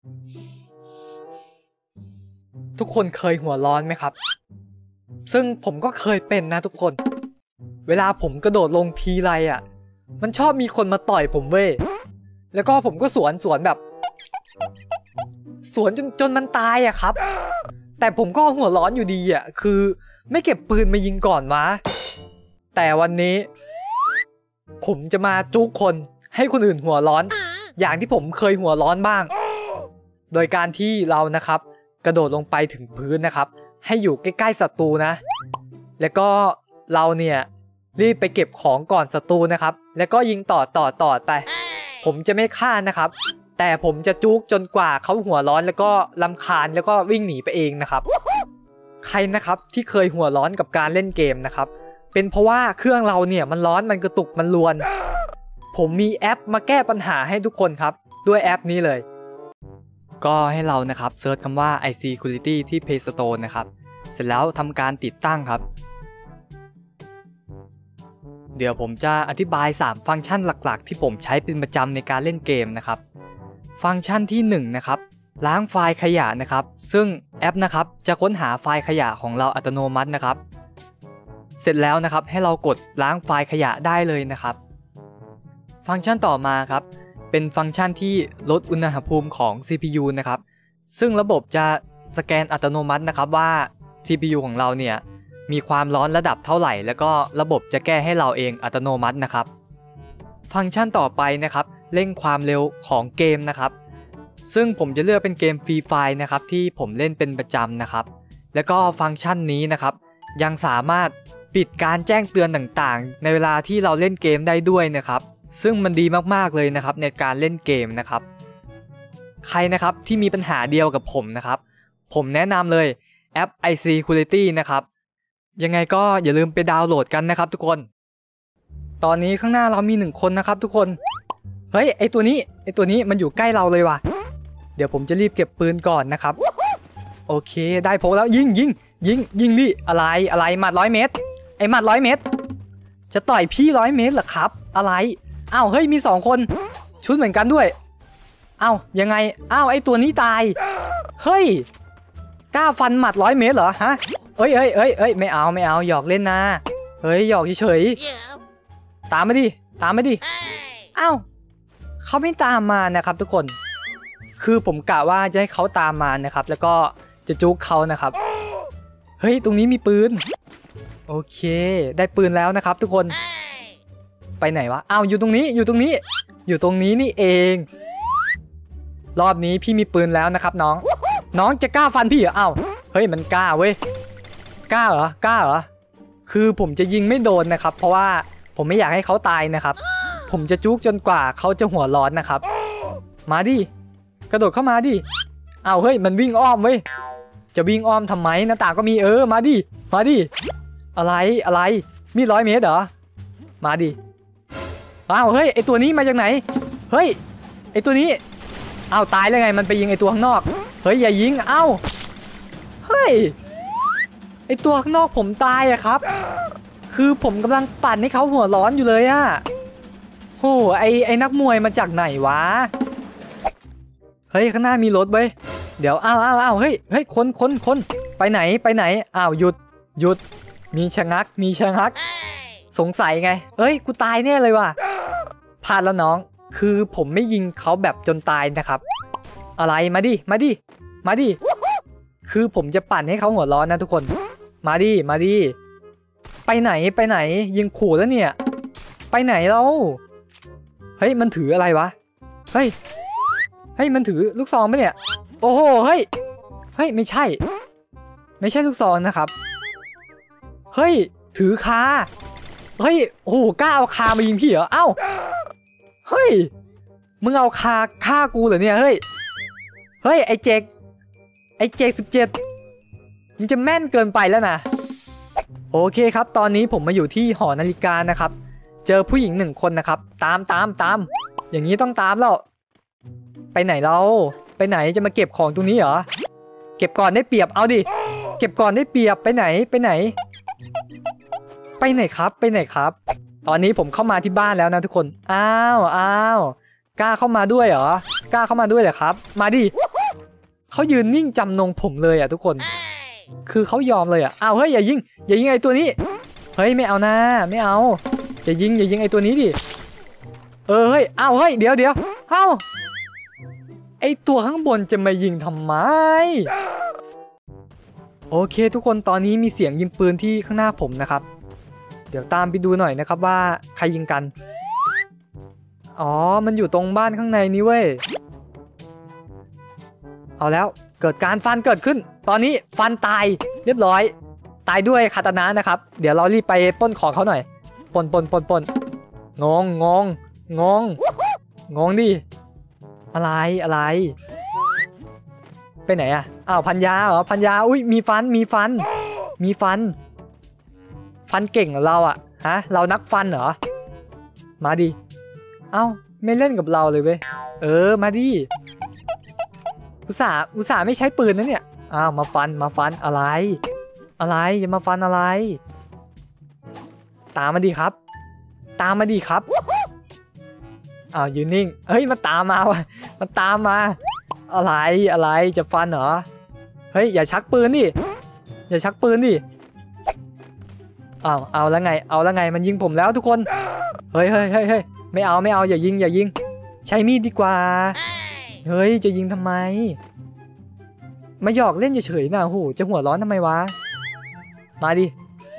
ทุกคนเคยหัวร้อนไหมครับซึ่งผมก็เคยเป็นนะทุกคนเวลาผมกระโดดลงทีไรอ่ะมันชอบมีคนมาต่อยผมเว้ยแล้วก็ผมก็สวนแบบสวนจนมันตายอ่ะครับแต่ผมก็หัวร้อนอยู่ดีอ่ะคือไม่เก็บปืนมายิงก่อนวะแต่วันนี้ผมจะมาจุกคนให้คนอื่นหัวร้อนอย่างที่ผมเคยหัวร้อนบ้างโดยการที่เรานะครับกระโดดลงไปถึงพื้นนะครับให้อยู่ใกล้ๆศัตรูนะแล้วก็เราเนี่ยรีบไปเก็บของก่อนศัตรูนะครับแล้วก็ยิงต่อไปผมจะไม่ฆ่านะครับแต่ผมจะจุกจนกว่าเขาหัวร้อนแล้วก็รำคาญแล้วก็วิ่งหนีไปเองนะครับใครนะครับที่เคยหัวร้อนกับการเล่นเกมนะครับเป็นเพราะว่าเครื่องเราเนี่ยมันร้อนมันกระตุกมันรวนผมมีแอปมาแก้ปัญหาให้ทุกคนครับด้วยแอปนี้เลยก็ให้เรานะครับเซิร์ชคำว่า iSecurity ที่ Play Store นะครับเสร็จแล้วทำการติดตั้งครับเดี๋ยวผมจะอธิบาย3ฟังก์ชันหลักๆที่ผมใช้เป็นประจำในการเล่นเกมนะครับฟังก์ชันที่1นะครับล้างไฟล์ขยะนะครับซึ่งแอปนะครับจะค้นหาไฟล์ขยะของเราอัตโนมัตินะครับเสร็จแล้วนะครับให้เรากดล้างไฟล์ขยะได้เลยนะครับฟังก์ชันต่อมาครับเป็นฟังก์ชันที่ลดอุณหภูมิของ CPU นะครับซึ่งระบบจะสแกนอัตโนมัตินะครับว่า CPU ของเราเนี่ยมีความร้อนระดับเท่าไหร่แล้วก็ระบบจะแก้ให้เราเองอัตโนมัตินะครับฟังก์ชันต่อไปนะครับเร่งความเร็วของเกมนะครับซึ่งผมจะเลือกเป็นเกมฟรีไฟล์นะครับที่ผมเล่นเป็นประจำนะครับแล้วก็ฟังก์ชันนี้นะครับยังสามารถปิดการแจ้งเตือนต่างๆในเวลาที่เราเล่นเกมได้ด้วยนะครับซึ่งมันดีมากๆเลยนะครับในการเล่นเกมนะครับใครนะครับที่มีปัญหาเดียวกับผมนะครับผมแนะนำเลยแอป iSecurity นะครับยังไงก็อย่าลืมไปดาวน์โหลดกันนะครับทุกคนตอนนี้ข้างหน้าเรามี1คนนะครับทุกคนเฮ้ยไอตัวนี้มันอยู่ใกล้เราเลยว่ะเดี๋ยวผมจะรีบเก็บปืนก่อนนะครับโอเคได้พกแล้วยิงดิอะไรหมัด100 เมตรไอหมัด100 เมตรจะต่อยพี่100 เมตรเหรอครับอะไรอ้าวเฮ้ยมี2คนชุดเหมือนกันด้วยอ้าวยังไงอ้าวไอตัวนี้ตายเฮ้ยกล้าฟันหมัด100 เมตรเหรอฮะเอ้ยไม่เอาหยอกเล่นนะเฮ้ยหยอกเฉยตามมาดิอ้าวเขาไม่ตามมานะครับทุกคนคือผมกะว่าจะให้เขาตามมานะครับแล้วก็จะจุกเขานะครับเฮ้ยตรงนี้มีปืนโอเคได้ปืนแล้วนะครับทุกคนไปไหนวะอ้าวอยู่ตรงนี้นี่เองรอบนี้พี่มีปืนแล้วนะครับน้องจะกล้าฟันพี่เหรออ้าวเฮ้ยมันกล้าเว้ยกล้าเหรอคือผมจะยิงไม่โดนนะครับเพราะว่าผมไม่อยากให้เขาตายนะครับผมจะจุกจนกว่าเขาจะหัวร้อนนะครับมาดิกระโดดเข้ามาดิอ้าวเฮ้ยมันวิ่งอ้อมเว้ยจะวิ่งอ้อมทำไมหน้าต่างก็มีมาดิอะไรมี100 เมตรเหรอมาดิอ้าวเฮ้ยไอตัวนี้มาจากไหนเฮ้ยไอตัวนี้อ้าวตายแล้วไงมันไปยิงไอตัวข้างนอกเฮ้ยอย่ายิงอ้าวเฮ้ยไอตัวข้างนอกผมตายอะครับคือผมกำลังปั่นให้เขาหัวร้อนอยู่เลยอะโหไอนักมวยมาจากไหนวะเฮ้ยข้างหน้ามีรถเว้ยเดี๋ยวอ้าวเฮ้ยคนไปไหนอ้าวหยุดมีชะงักสงสัยไงเอ้ยกูตายแน่เลยว่ะพลาดแล้วน้องคือผมไม่ยิงเขาแบบจนตายนะครับอะไรมาดิคือผมจะปั่นให้เขาหัวร้อนนะทุกคนมาดิไปไหนยิงขู่แล้วเนี่ยไปไหนเราเฮ้ยมันถืออะไรวะเฮ้ยมันถือลูกซองปะเนี่ยโอ้โหเฮ้ยไม่ใช่ลูกซองนะครับเฮ้ยถือคาเฮ้ยโอ้โหกล้าเอาคามายิงพี่เหรอเอ้าเฮ้ยมึงเอาคาฆ่ากูเหรอเนี่ยเฮ้ยไอเจก17มันจะแม่นเกินไปแล้วนะโอเคครับตอนนี้ผมมาอยู่ที่หอนาฬิกานะครับเจอผู้หญิง1 คนนะครับตามอย่างนี้ต้องตามแล้วไปไหนจะมาเก็บของตรงนี้เหรอเก็บก่อนได้เปรียบเอาดิเก็บก่อนได้เปรียบไปไหนครับตอนนี้ผมเข้ามาที่บ้านแล้วนะทุกคนอ้าวกล้าเข้ามาด้วยเหรอครับมาดิเขายืนนิ่งจำนงผมเลยอ่ะทุกคนคือเขายอมเลยอ่ะอ้าวเฮ้ยอย่ายิงไอ้ตัวนี้เฮ้ยไม่เอานะไม่เอาอย่ายิงไอ้ตัวนี้ดิเฮ้ยอ้าวเฮ้ยเดี๋ยวเอ้าไอ้ตัวข้างบนจะมายิงทำไมโอเคทุกคนตอนนี้มีเสียงยิงปืนที่ข้างหน้าผมนะครับเดี๋ยวตามไปดูหน่อยนะครับว่าใครยิงกันอ๋อมันอยู่ตรงบ้านข้างในนี้เว้ยเอาแล้วเกิดการฟันเกิดขึ้นตอนนี้ฟันตายเรียบร้อยตายด้วยคาตานะนะครับเดี๋ยวเรารีบไปปล้นของเขาหน่อยปล้นงงดิอะไรไปไหนอะอ้าวพันยาเหรอพันยาอุ้ยมีฟันเก่งเหรอเราอะฮะเรานักฟันเหรอมาดิเอ้าไม่เล่นกับเราเลยเว้ยมาดิอุตส่าห์ไม่ใช้ปืนนะเนี่ยอ้าวมาฟันอะไรอย่ามาฟันอะไรตามมาดิครับอ้าวยืนนิ่งเฮ้ยมันตามมาว่ะอะไรจะฟันเหรอเฮ้ยอย่าชักปืนดิเอาแล้วไงมันยิงผมแล้วทุกคนเฮ้ยไม่เอาอย่ายิงใช้มีดดีกว่าเฮ้ยจะยิงทำไมมาหยอกเล่นเฉยๆนะโหจะหัวร้อนทำไมวะมาดิ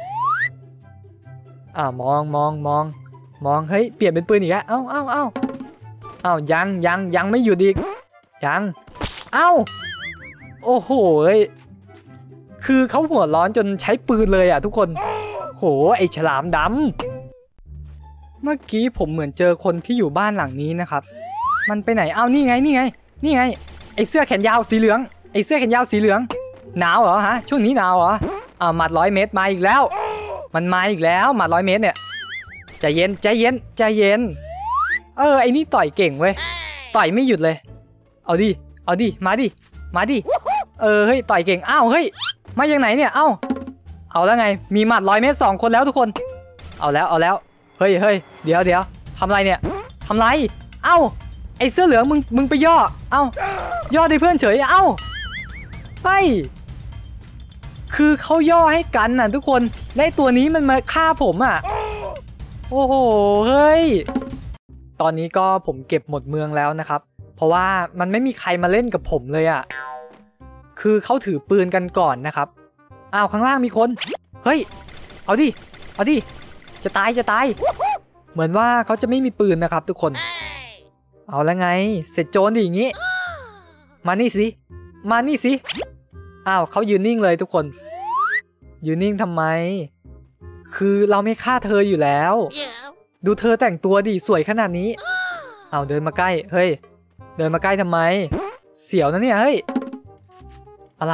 มองเฮ้ยเปลี่ยนเป็นปืนอีกแล้วเอ้ายังไม่หยุดอีกยังโอ้โหคือเขาหัวร้อนจนใช้ปืนเลยอ่ะทุกคนโหไอฉลามดำเมื่อกี้ผมเหมือนเจอคนที่อยู่บ้านหลังนี้นะครับมันไปไหนนี่ไงไอเสื้อแขนยาวสีเหลืองหนาวเหรอฮะช่วงนี้หนาวเหรอหมัด100 เมตรมาอีกแล้วมันมาอีกแล้วหมัด100 เมตรเนี่ยใจเย็นไอ้นี่ต่อยเก่งเว้ยต่อยไม่หยุดเลยเอาดิมาดิเฮ้ยต่อยเก่งเฮ้ยมาจากไหนเนี่ยเอาแล้วไงมีหมัด100 เมตร2 คนแล้วทุกคนเอาแล้วเฮ้ยเดี๋ยวทำไรเนี่ยไอเสื้อเหลืองมึงไปย่อย่อได้เพื่อนเฉยไปคือเขาย่อให้กันน่ะทุกคนได้ตัวนี้มันมาฆ่าผมอ่ะโอ้โหเฮ้ยตอนนี้ก็ผมเก็บหมดเมืองแล้วนะครับเพราะว่ามันไม่มีใครมาเล่นกับผมเลยอ่ะคือเขาถือปืนกันก่อนนะครับข้างล่างมีคนเฮ้ยเอาดิจะตายเหมือนว่าเขาจะไม่มีปืนนะครับทุกคนเอาแล้วไงเสร็จโจรดิอย่างงี้มานี่สิเขายืนนิ่งเลยทุกคนยืนนิ่งทำไมคือเราไม่ฆ่าเธออยู่แล้วดูเธอแต่งตัวดิสวยขนาดนี้เดินมาใกล้เฮ้ยเดินมาใกล้ทำไมเสียวนะเนี่ยเฮ้ยอะไร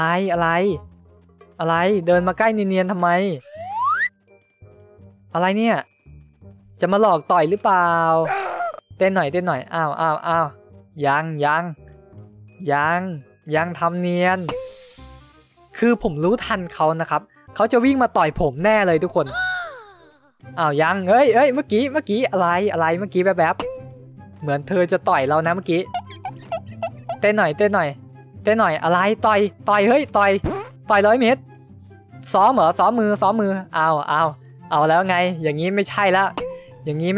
เดินมาใกล้เนียนๆทำไมอะไรเนี่ยจะมาหลอกต่อยหรือเปล่าเต้นหน่อยอ้าวยังทำเนียนคือผมรู้ทันเขานะครับเขาจะวิ่งมาต่อยผมแน่เลยทุกคนยังเฮ้ยเมื่อกี้อะไรเมื่อกี้แบบเหมือนเธอจะต่อยเรานะเมื่อกี้เต้นหน่อยอะไรต่อยเฮ้ยต่อย100 เมตรซ้อมเหรอซ้อมมือเอาแล้วไงอย่างนี้ไม่ใช่แล้วอย่างนี้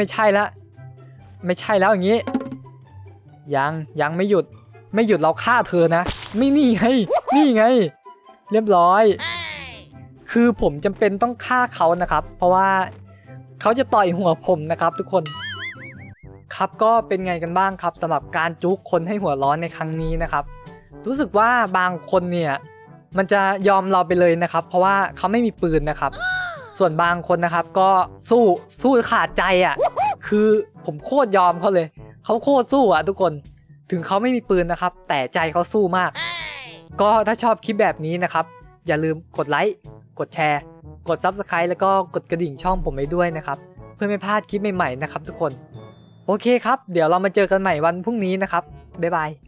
ยังไม่หยุดเราฆ่าเธอนะไม่นี่ไงเรียบร้อยคือผมจำเป็นต้องฆ่าเขานะครับเพราะว่าเขาจะต่อยหัวผมนะครับทุกคนครับก็เป็นไงกันบ้างครับสำหรับการจุกคนให้หัวร้อนในครั้งนี้นะครับรู้สึกว่าบางคนเนี่ยมันจะยอมเราไปเลยนะครับเพราะว่าเขาไม่มีปืนนะครับส่วนบางคนนะครับก็สู้ขาดใจอ่ะคือผมโคตรยอมเขาเลยเขาโคตรสู้อ่ะทุกคนถึงเขาไม่มีปืนนะครับแต่ใจเขาสู้มากก็ถ้าชอบคลิปแบบนี้นะครับอย่าลืมกดไลค์กดแชร์กด Subscribe แล้วก็กดกระดิ่งช่องผมไว้ด้วยนะครับเพื่อไม่พลาดคลิปใหม่ๆนะครับทุกคนโอเคครับเดี๋ยวเรามาเจอกันใหม่วันพรุ่งนี้นะครับบ๊ายบาย